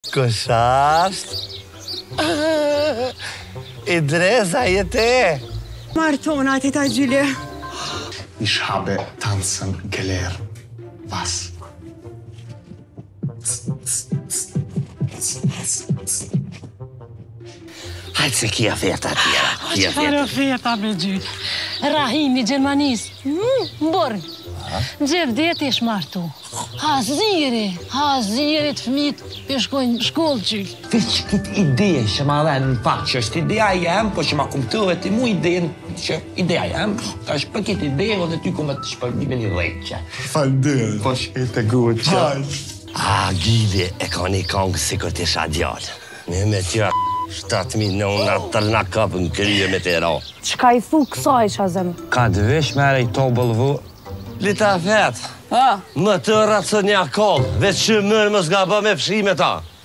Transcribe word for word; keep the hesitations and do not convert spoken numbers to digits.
Kosast? I dresa jete? Martona, teta Julia. Ich habe tanzen gelernt. Was? Hajt se kia feta tjera. Kia Çfarë feta me gjy? Rahimi Gjermanis. Mborg. Gjef deti ish martu. Haziri, haziri të fëmit për shkojnë shkollë gjyll. Veç këtë ide që ma dhenë në fakt që është ideja jem, po që ma kumëtëve të mu idejen që ideja jem, ka është për këtë ide, o dhe ty kumë të shpërnime një dhejtë. Falder. Po e të goqa. A, Gide e ka një kongë si këtë isha djallë. Me me tja shtatë mi në unë atër nga kapë në kryje me të ra. Qka i thu kësaj, Shazem? Ka dëvesh mere i to bëllëvu. Lita fetë. Më të racë një kollë, veç që mërë më s'ga bë me pshime ta.